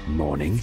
morning.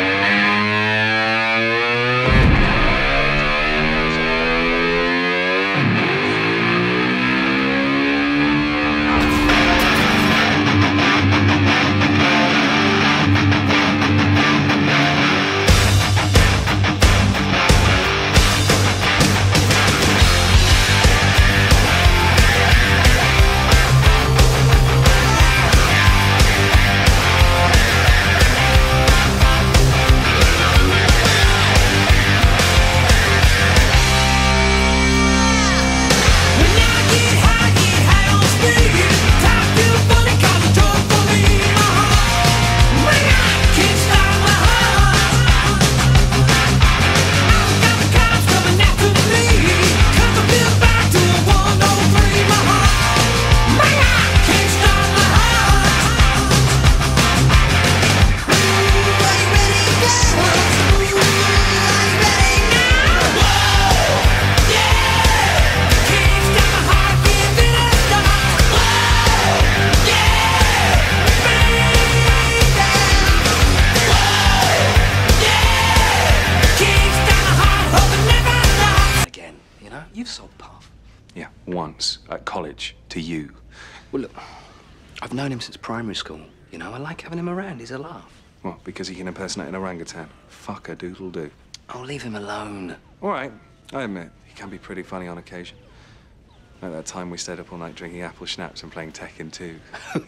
You've sold Puff. Yeah, once, at college, to you. Well, look, I've known him since primary school. You know, I like having him around. He's a laugh. What, because he can impersonate an orangutan? Fuck a doodle do. Oh, leave him alone. All right, I admit, he can be pretty funny on occasion. Like that time we stayed up all night drinking apple schnapps and playing Tekken 2. Oh,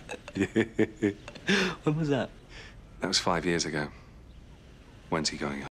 yeah. When was that? That was 5 years ago. When's he going?